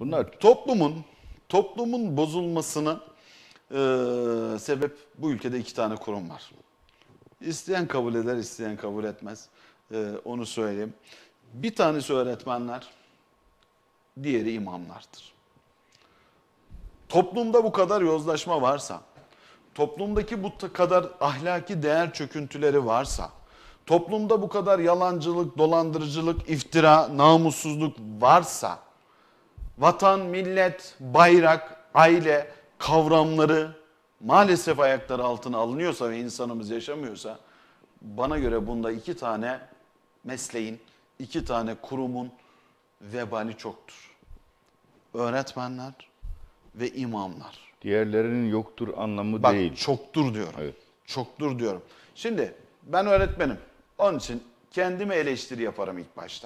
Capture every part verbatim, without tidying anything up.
Bunlar Toplumun toplumun bozulmasına e, sebep bu ülkede iki tane kurum var. İsteyen kabul eder, isteyen kabul etmez. E, onu söyleyeyim. Bir tanesi öğretmenler, diğeri imamlardır. Toplumda bu kadar yozlaşma varsa, toplumdaki bu kadar ahlaki değer çöküntüleri varsa, toplumda bu kadar yalancılık, dolandırıcılık, iftira, namussuzluk varsa, vatan, millet, bayrak, aile kavramları maalesef ayakları altına alınıyorsa ve insanımız yaşamıyorsa, bana göre bunda iki tane mesleğin, iki tane kurumun vebali çoktur. Öğretmenler ve imamlar. diğerlerinin yoktur anlamı Bak değil. çoktur diyorum. Evet. Çoktur diyorum. Şimdi ben öğretmenim. Onun için kendime eleştiri yaparım ilk başta.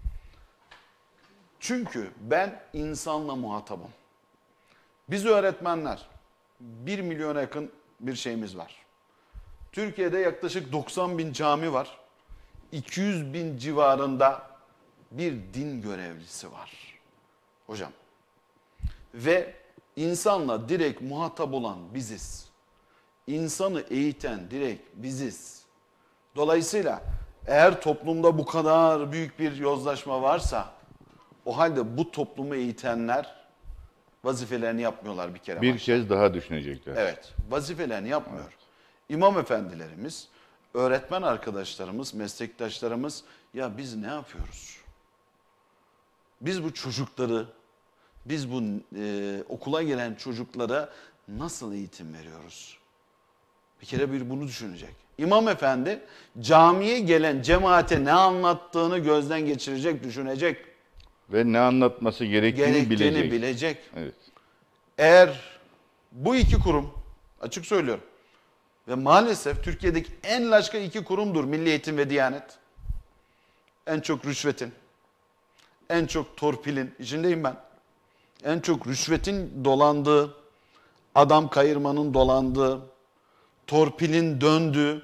Çünkü ben insanla muhatabım. Biz öğretmenler bir milyona yakın bir şeyimiz var. Türkiye'de yaklaşık doksan bin cami var. iki yüz bin civarında bir din görevlisi var. Hocam. Ve insanla direkt muhatap olan biziz. İnsanı eğiten direkt biziz. Dolayısıyla eğer toplumda bu kadar büyük bir yozlaşma varsa, o halde bu toplumu eğitenler vazifelerini yapmıyorlar bir kere. Bir başta. kez daha düşünecekler. Evet, vazifelerini yapmıyor. İmam efendilerimiz, öğretmen arkadaşlarımız, meslektaşlarımız, ya biz ne yapıyoruz? Biz bu çocukları, biz bu e, okula gelen çocuklara nasıl eğitim veriyoruz? Bir kere bir bunu düşünecek. İmam efendi camiye gelen cemaate ne anlattığını gözden geçirecek, düşünecek. Ve ne anlatması gerektiğini, Gerektiğini bilecek. bilecek. Evet. Eğer bu iki kurum, açık söylüyorum, ve maalesef Türkiye'deki en laçka iki kurumdur Milli Eğitim ve Diyanet. En çok rüşvetin, en çok torpilin, içindeyim ben. En çok rüşvetin dolandığı, adam kayırmanın dolandığı, torpilin döndüğü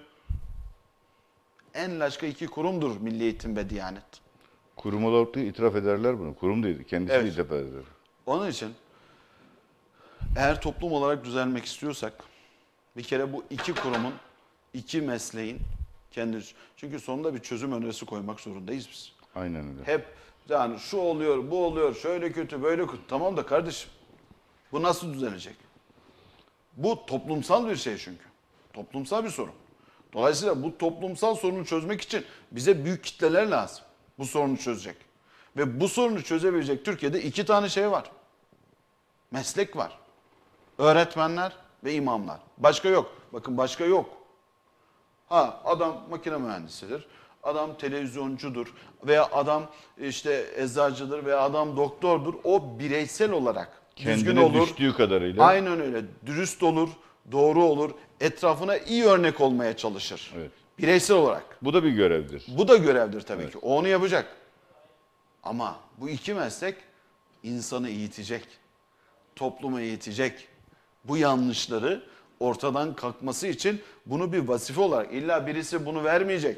en laçka iki kurumdur Milli Eğitim ve Diyanet. Kurum olarak da itiraf ederler bunu. Kurum değil, kendisi Evet. de itiraf eder. Onun için eğer toplum olarak düzelmek istiyorsak bir kere bu iki kurumun, iki mesleğin kendisi. Çünkü sonunda bir çözüm önerisi koymak zorundayız biz. Aynen öyle. Hep yani şu oluyor, bu oluyor, şöyle kötü, böyle kötü. Tamam da kardeşim bu nasıl düzelecek? Bu toplumsal bir şey çünkü. Toplumsal bir sorun. Dolayısıyla bu toplumsal sorunu çözmek için bize büyük kitleler lazım. Bu sorunu çözecek. Ve bu sorunu çözebilecek Türkiye'de iki tane şey var. Meslek var. Öğretmenler ve imamlar. Başka yok. Bakın başka yok. Ha adam makine mühendisidir. Adam televizyoncudur veya adam işte eczacıdır veya adam doktordur. O bireysel olarak düzgün Kendine olur. düştüğü kadarıyla. Aynen öyle. Dürüst olur, doğru olur. Etrafına iyi örnek olmaya çalışır. Evet. Bireysel olarak. Bu da bir görevdir. Bu da görevdir tabii Evet. ki. O onu yapacak. Ama bu iki meslek insanı eğitecek. Toplumu eğitecek. Bu yanlışları ortadan kalkması için bunu bir vazife olarak, illa birisi bunu vermeyecek.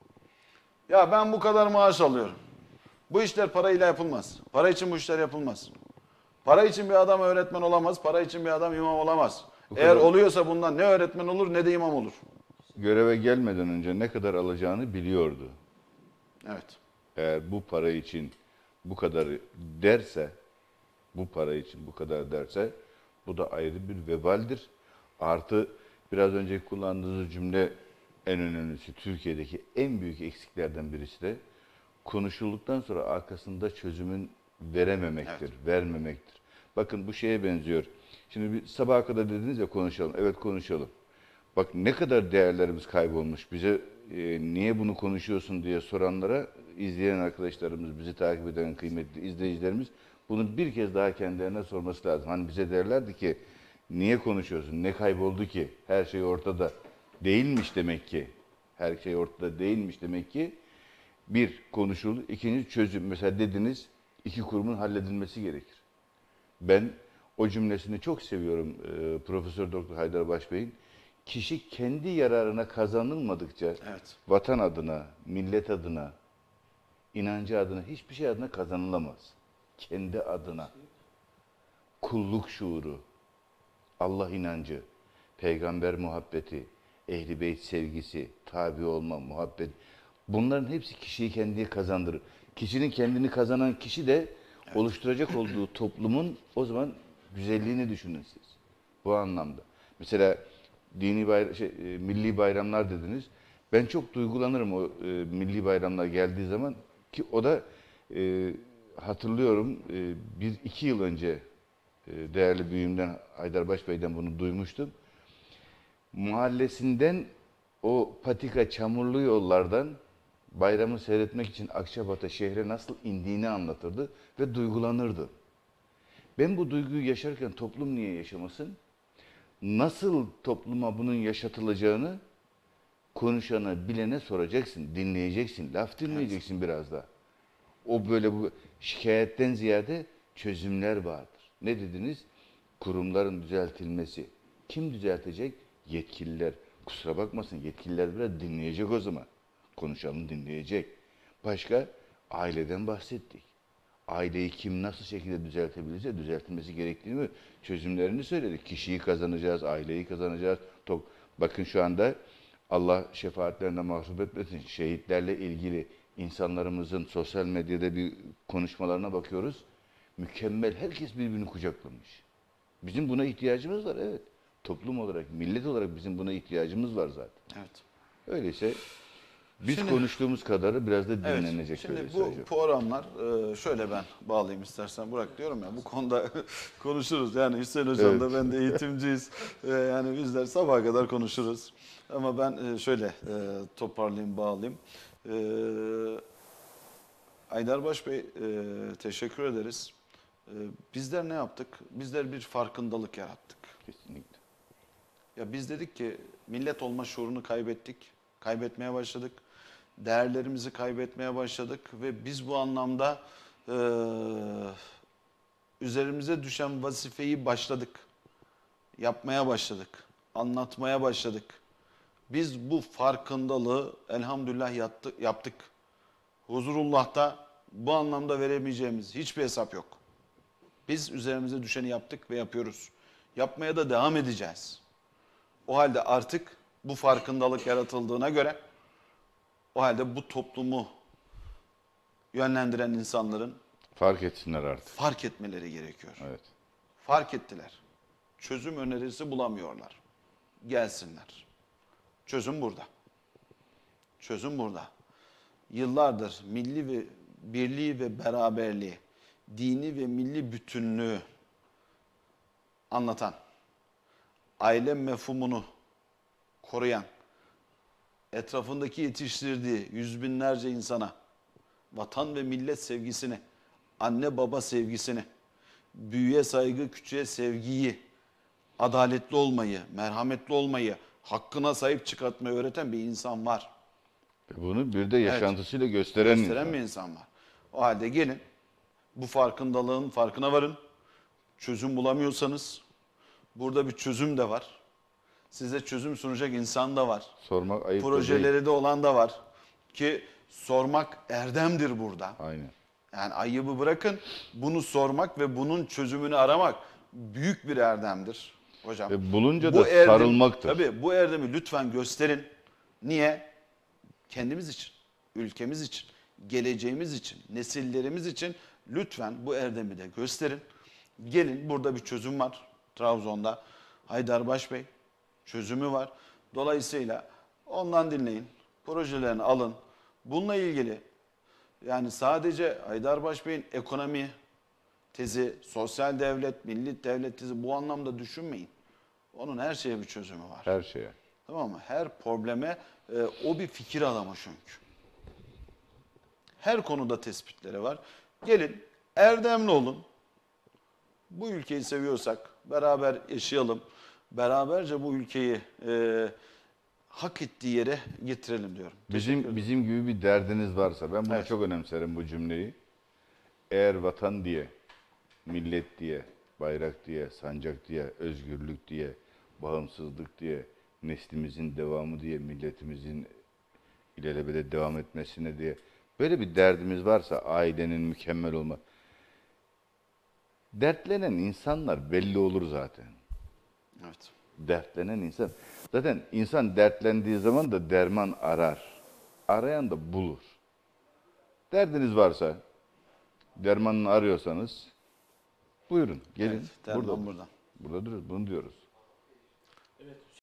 Ya ben bu kadar maaş alıyorum. Bu işler parayla yapılmaz. Para için bu işler yapılmaz. Para için bir adam öğretmen olamaz. Para için bir adam imam olamaz. Bu Eğer kadar- oluyorsa bundan ne öğretmen olur ne de imam olur. Göreve gelmeden önce ne kadar alacağını biliyordu. Evet. Eğer bu para için bu kadar derse, bu para için bu kadar derse, bu da ayrı bir vebaldir. Artı biraz önce kullandığınız cümle en önemlisi, Türkiye'deki en büyük eksiklerden birisi de konuşulduktan sonra arkasında çözümün verememektir, Evet. vermemektir. Bakın bu şeye benziyor. Şimdi bir sabaha kadar dediniz ya konuşalım. Evet konuşalım. Bak ne kadar değerlerimiz kaybolmuş. Bize e, niye bunu konuşuyorsun diye soranlara izleyen arkadaşlarımız, bizi takip eden kıymetli izleyicilerimiz bunu bir kez daha kendilerine sorması lazım. Hani bize derlerdi ki niye konuşuyorsun, ne kayboldu ki, her şey ortada değilmiş demek ki. Her şey ortada değilmiş demek ki. Bir, konuşuldu. İkinci, çözüm. Mesela dediniz iki kurumun halledilmesi gerekir. Ben o cümlesini çok seviyorum e, Profesör Doktor Haydar Başbey'in. Kişi kendi yararına kazanılmadıkça Evet. vatan adına, millet adına, inancı adına, hiçbir şey adına kazanılamaz. Kendi adına. kulluk şuuru, Allah inancı, peygamber muhabbeti, ehl-i beyt sevgisi, tabi olma, muhabbet. Bunların hepsi kişiyi kendiye kazandırır. Kişinin kendini kazanan kişi de oluşturacak olduğu toplumun o zaman güzelliğini düşünün siz. Bu anlamda. Mesela dini bayram, şey, e, milli bayramlar dediniz. Ben çok duygulanırım o e, milli bayramlar geldiği zaman ki o da e, hatırlıyorum e, bir iki yıl önce e, değerli büyüğümden Haydar Başbey'den bunu duymuştum. Mahallesinden o patika çamurlu yollardan bayramı seyretmek için Akçabat'a şehre nasıl indiğini anlatırdı ve duygulanırdı. Ben bu duyguyu yaşarken toplum niye yaşamasın? Nasıl topluma bunun yaşatılacağını konuşana, bilene soracaksın, dinleyeceksin, laf dinleyeceksin biraz da. O böyle bu şikayetten ziyade çözümler vardır. Ne dediniz? Kurumların düzeltilmesi. Kim düzeltecek? Yetkililer. Kusura bakmasın, yetkililer biraz dinleyecek o zaman. Konuşanı dinleyecek. Başka? Aileden bahsettik. Aileyi kim nasıl şekilde düzeltebilirse düzeltilmesi gerektiğini, çözümlerini söyledik. Kişiyi kazanacağız, aileyi kazanacağız. Bakın şu anda Allah şefaatlerine mahsup etmesin. Şehitlerle ilgili insanlarımızın sosyal medyada bir konuşmalarına bakıyoruz. Mükemmel, herkes birbirini kucaklamış. Bizim buna ihtiyacımız var, evet. Toplum olarak, millet olarak bizim buna ihtiyacımız var zaten. Evet. Öyleyse biz Şimdi, konuştuğumuz kadarı biraz da dinlenecek. Evet, şimdi öyleyse bu hocam. programlar e, şöyle ben bağlayayım istersen Burak, diyorum ya bu konuda konuşuruz. Yani Hüseyin Hocam da Evet. ben de eğitimciyiz. E, yani bizler sabaha kadar konuşuruz. Ama ben e, şöyle e, toparlayayım, bağlayayım. E, Aydarbaş Bey, e, teşekkür ederiz. E, bizler ne yaptık? Bizler bir farkındalık yarattık. Kesinlikle. Ya biz dedik ki millet olma şuurunu kaybettik. Kaybetmeye başladık. Değerlerimizi kaybetmeye başladık ve biz bu anlamda e, üzerimize düşen vazifeyi başladık. Yapmaya başladık. Anlatmaya başladık. Biz bu farkındalığı elhamdülillah yattı, yaptık. Huzurullah'ta bu anlamda veremeyeceğimiz hiçbir hesap yok. Biz üzerimize düşeni yaptık ve yapıyoruz. Yapmaya da devam edeceğiz. O halde artık bu farkındalık yaratıldığına göre o halde bu toplumu yönlendiren insanların Fark etsinler artık. fark etmeleri gerekiyor. Evet. Fark ettiler. Çözüm önerisi bulamıyorlar. Gelsinler. Çözüm burada. Çözüm burada. Yıllardır milli ve birliği ve beraberliği, dini ve milli bütünlüğü anlatan, aile mefhumunu koruyan, etrafındaki yetiştirdiği yüz binlerce insana vatan ve millet sevgisini, anne baba sevgisini, büyüğe saygı, küçüğe sevgiyi, adaletli olmayı, merhametli olmayı, hakkına sahip çıkartmayı öğreten bir insan var. Ve bunu bir de yaşantısıyla gösteren, Gösteren insan. bir insan var. O halde gelin bu farkındalığın farkına varın. Çözüm bulamıyorsanız burada bir çözüm de var. Size çözüm sunacak insan da var. Sormak ayıp da değil. Projeleri de olan da var. Ki sormak erdemdir burada. Aynen. Yani ayıbı bırakın, bunu sormak ve bunun çözümünü aramak büyük bir erdemdir hocam. Ve bulunca Bu da erdem- sarılmaktır. Tabii bu erdemi lütfen gösterin. Niye? Kendimiz için, ülkemiz için, geleceğimiz için, nesillerimiz için lütfen bu erdemi de gösterin. Gelin, burada bir çözüm var Trabzon'da. Haydarbaş Bey çözümü var. Dolayısıyla ondan dinleyin, projelerini alın. Bununla ilgili yani sadece Haydarbaş Bey'in ekonomi tezi, sosyal devlet, milli devlet tezi bu anlamda düşünmeyin. Onun her şeye bir çözümü var. Her şeye. Tamam mı? Her probleme e, o bir fikir adamı çünkü. Her konuda tespitleri var. Gelin erdemli olun. Bu ülkeyi seviyorsak beraber yaşayalım. Beraberce bu ülkeyi e, hak ettiği yere getirelim diyorum. Teşekkür ederim. Bizim bizim gibi bir derdiniz varsa, ben bunu Evet. çok önemserim bu cümleyi. Eğer vatan diye, millet diye, bayrak diye, sancak diye, özgürlük diye, bağımsızlık diye, neslimizin devamı diye, milletimizin ilelebede devam etmesine diye böyle bir derdimiz varsa, ailenin mükemmel olma. Dertlenen insanlar belli olur zaten. Evet. Dertlenen insan. Zaten insan dertlendiği zaman da derman arar. Arayan da bulur. Derdiniz varsa, dermanını arıyorsanız buyurun gelin. Evet, derman Buradadır. buradan. Burada dururuz. Bunu diyoruz.